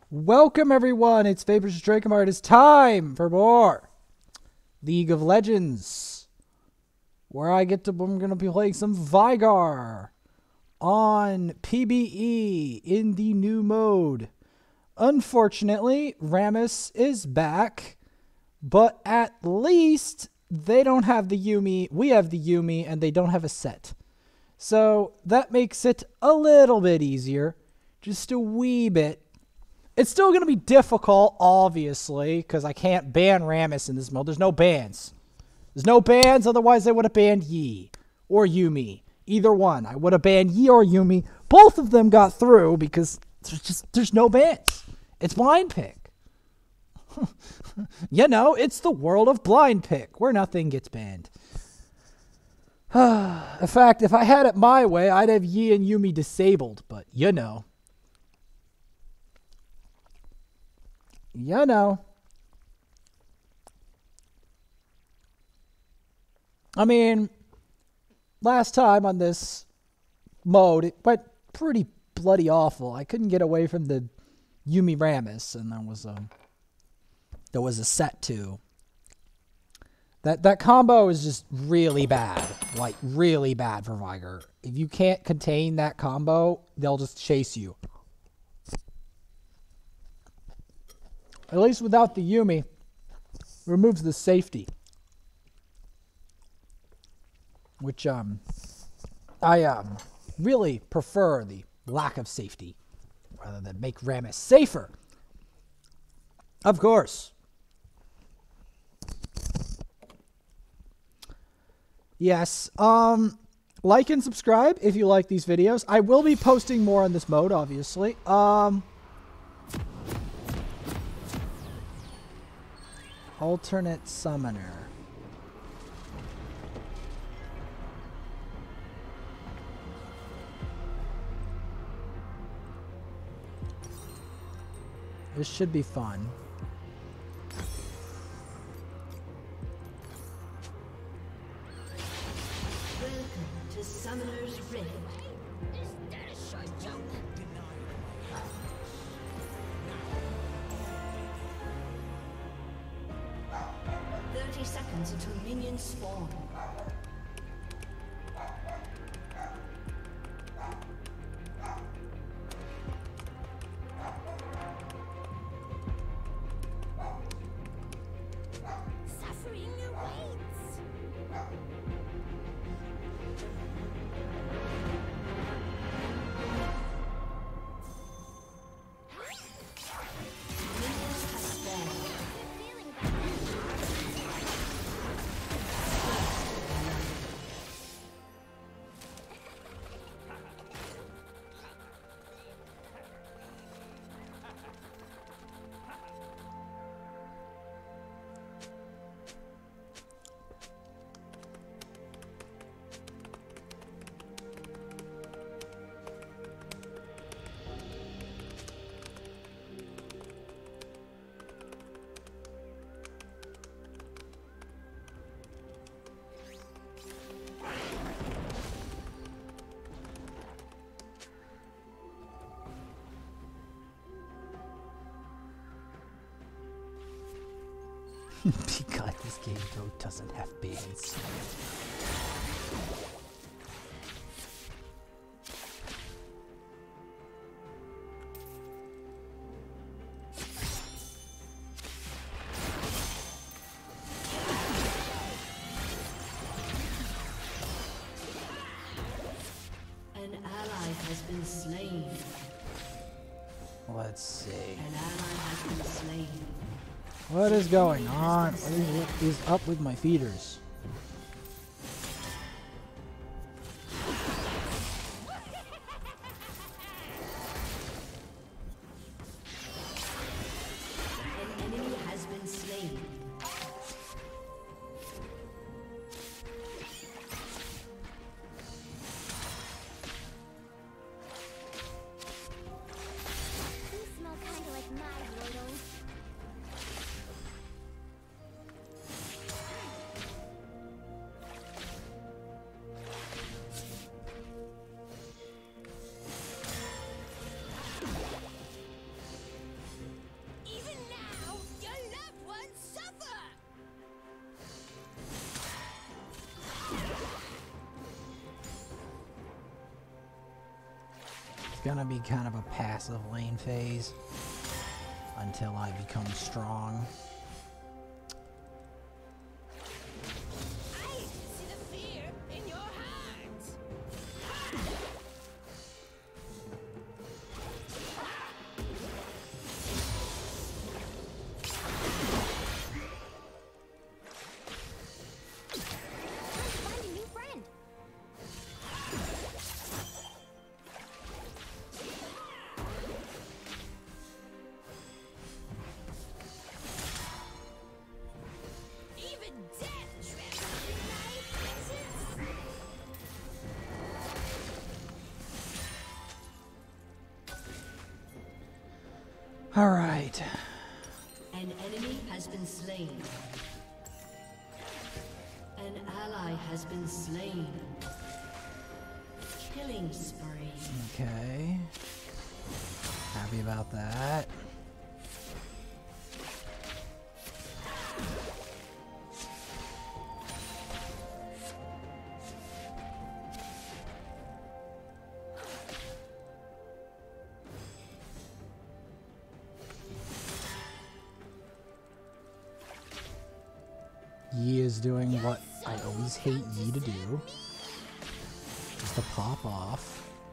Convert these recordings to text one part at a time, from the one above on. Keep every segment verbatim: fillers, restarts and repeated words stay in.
Welcome everyone, it's Vapors Drakemart. It's time for more League of Legends, where I get to, I'm going to be playing some Veigar on P B E in the new mode. Unfortunately, Rammus is back, but at least they don't have the Yuumi. We have the Yuumi, and they don't have a set. So that makes it a little bit easier, just a wee bit. It's still going to be difficult, obviously, because I can't ban Rammus in this mode. There's no bans. There's no bans, otherwise I would have banned Yi or Yuumi. Either one. I would have banned Yi or Yuumi. Both of them got through because there's just there's no bans. It's blind pick. You know, it's the world of blind pick, where nothing gets banned. In fact, if I had it my way, I'd have Yi and Yuumi disabled, but you know. You know. I mean, last time on this mode, it went pretty bloody awful. I couldn't get away from the Yuumi Rammus, and there was a there was a set too. That that combo is just really bad, like really bad for Veigar. If you can't contain that combo, they'll just chase you. At least without the Yuumi, removes the safety, which um, I um really prefer the lack of safety rather than make Rammus safer. Of course. Yes. Um, like and subscribe if you like these videos. I will be posting more on this mode, obviously. Um. Alternate summoner. This should be fun. Welcome to Summoner's Rift. thirty seconds until minions spawn. Suffering awaits. Minions have spawned. God, this game though doesn't have bans. An ally has been slain. Let's see. An ally has been slain. What is going on? What is, what is up with my feeders? An enemy has been slain. You smell kind of like my Yordle. gonna be kind of a passive lane phase until I become strong. I see the fear in your heart. Find a new friend. Even death trembles in my presence. All right. An enemy has been slain. An ally has been slain. Killing spree. Okay. Happy about that. Yi is doing what I always hate Yi to do. Just to pop off.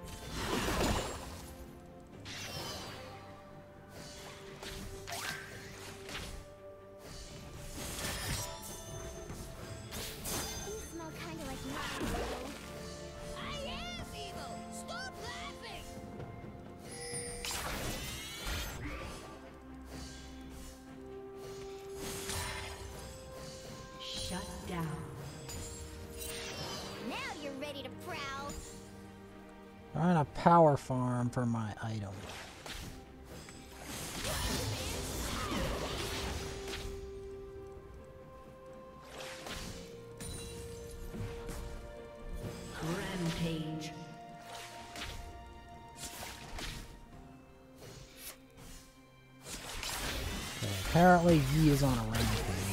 You smell kind of like mine, Lulu. I am evil. Stop laughing. Shut down. Now you're ready to prowl. I'm on a power farm for my item. Rampage. Okay, apparently Yi is on a rampage.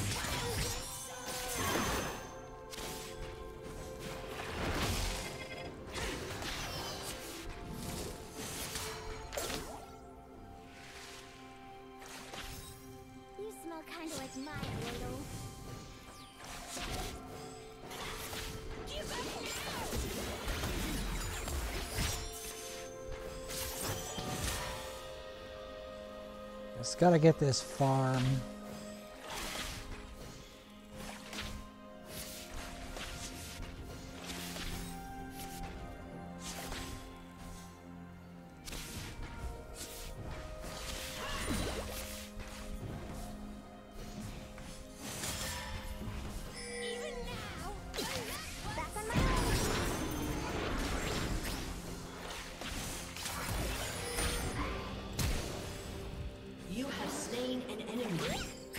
You smell kind of like mine, Lulu. Give up Just gotta get this farm. Even now. Back on my own. You have slain an enemy.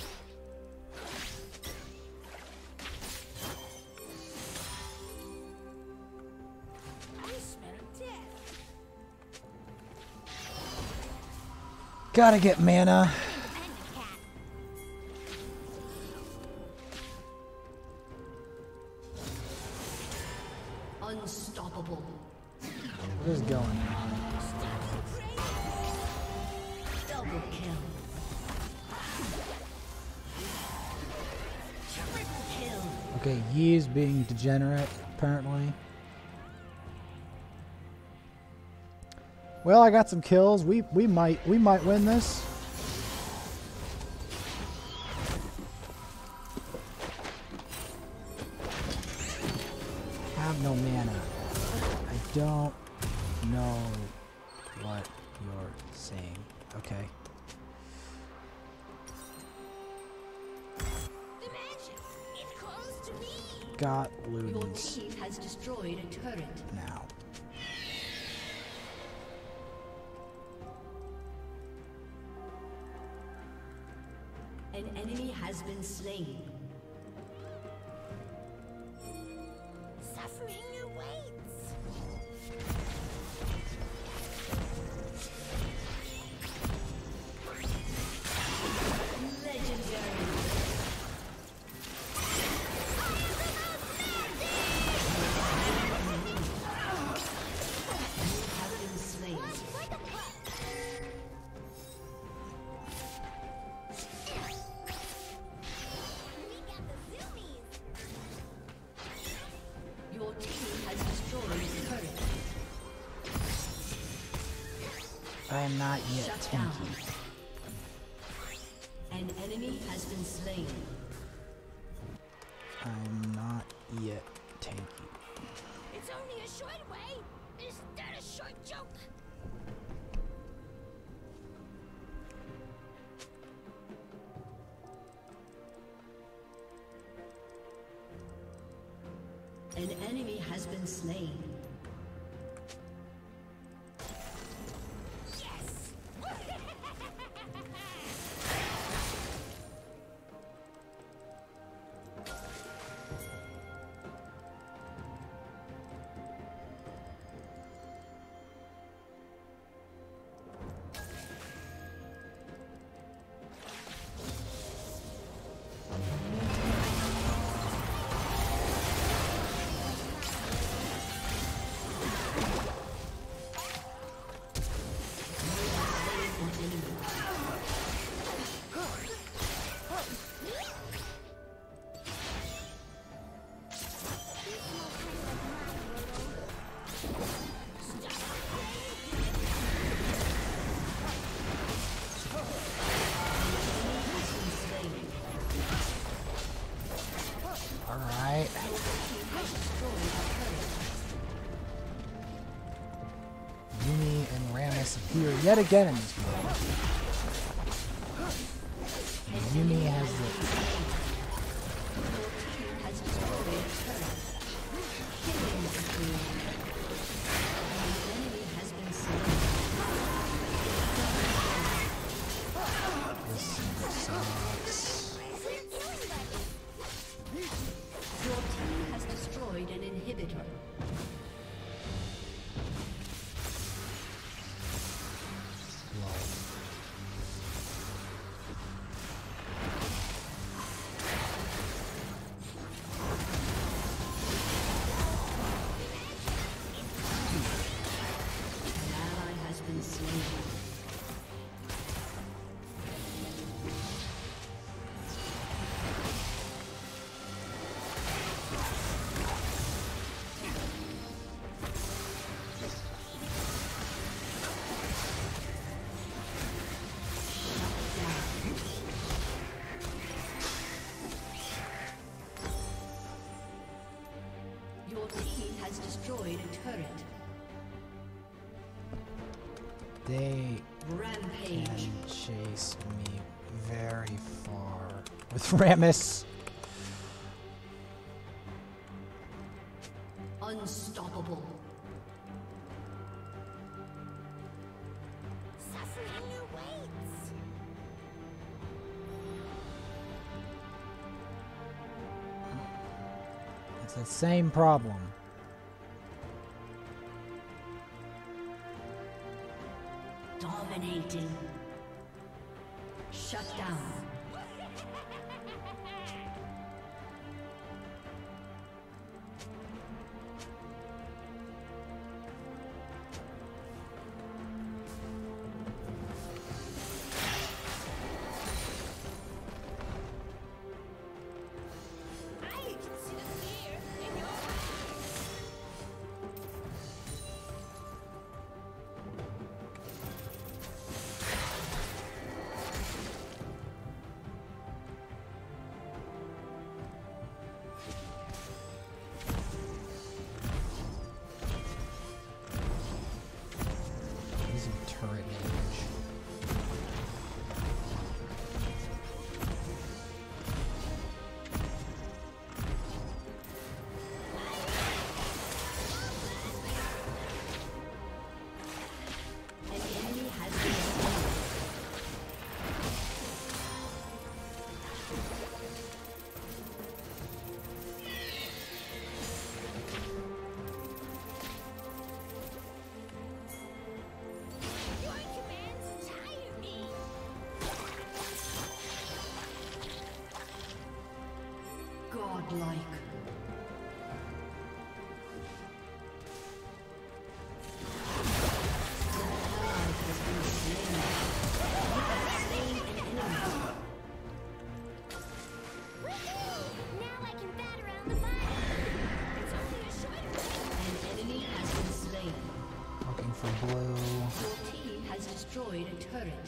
I smell death. Gotta get mana. Panda cat. Unstoppable. What is going on? Double kill. Triple kill. Okay, Yi is being degenerate, apparently. Well, I got some kills. We we might we might win this. Have no mana. I don't know what you're saying. Okay. The magic. It calls to me. Got Your Ludens team has destroyed a turret. now. An enemy has been slain. Suffering awaits. Legendary. You have been slain. I am not yet Shut down. tanky. An enemy has been slain. I'm not yet tanky. It's only a short way. Is that a short joke? An enemy has been slain. Yes. Alright. Yuumi and Rammus appear yet again in this world. And Yuumi has the Has destroyed a turret. Killing spree. An enemy has been slain. this sucks. Your team has destroyed an inhibitor. Lol. An ally has been slain. Your team has destroyed a turret. They Rampage. can chase me very far with Rammus. Unstoppable. Suffering awaits. It's the same problem. Dominating. Shut down. I can see the fear in your eyes. These are turret damage. An enemy has been slain. Your commands tire me. Godlike. Now I can bat around the body. It's only a short way. An enemy has been slain. Looking for blue. Your team has destroyed a turret.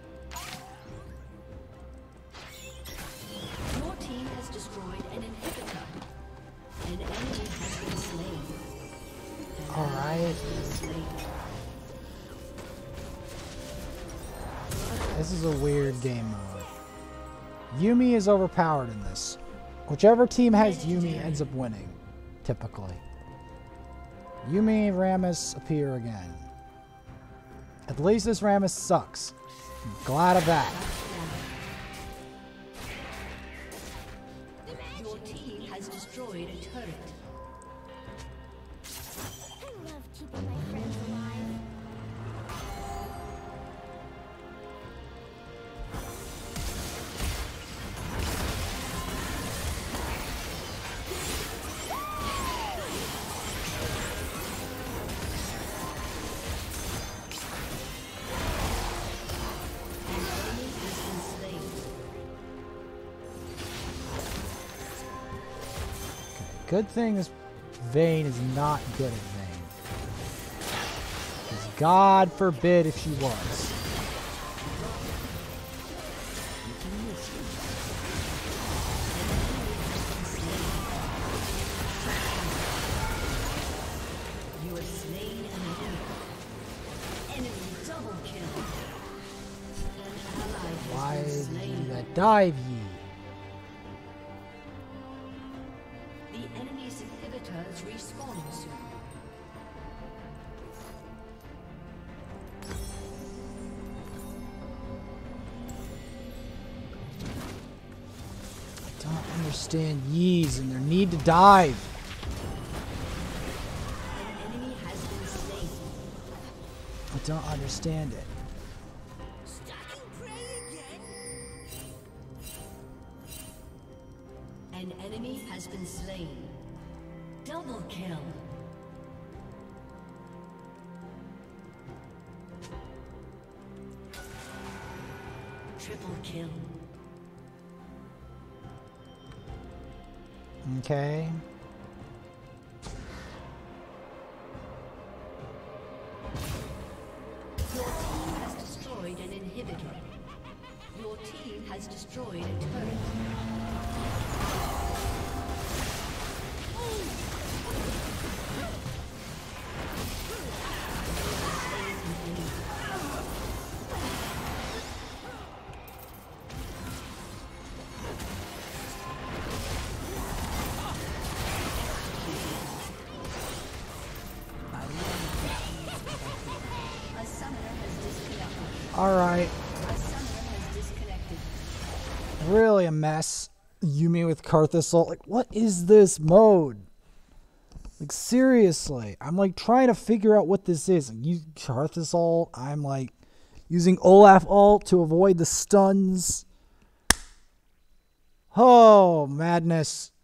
Your team has destroyed an inhibitor. An enemy has been slain. An All ally right. has been slain. This is a weird game mode. Yuumi is overpowered in this. Whichever team has Yuumi ends up winning, typically. Yuumi and Rammus appear again. At least this Rammus sucks. I'm glad of that. Your team has destroyed a turret. I love keeping my friends alive. An enemy has been slain. Good thing is Vayne is not good at Vayne. 'Cause God forbid if she was. You have slain an enemy. Enemy double kill. An ally has Why been did slain. that dive ye? The enemy's inhibitor is respawning soon. I don't understand yees and their need to dive. An enemy has been slain. I don't understand it. Stocking prey again? An enemy has been slain. Double kill. Triple kill. Okay. Your team has destroyed an inhibitor. Your team has destroyed a turret. A summoner has disconnected. All right. A summoner has disconnected. Really a mess. Yuumi with Karthus. Like, what is this mode? Like, seriously. I'm like trying to figure out what this is. Like, use Karthus ult. I'm like using Olaf ult to avoid the stuns. Oh, madness.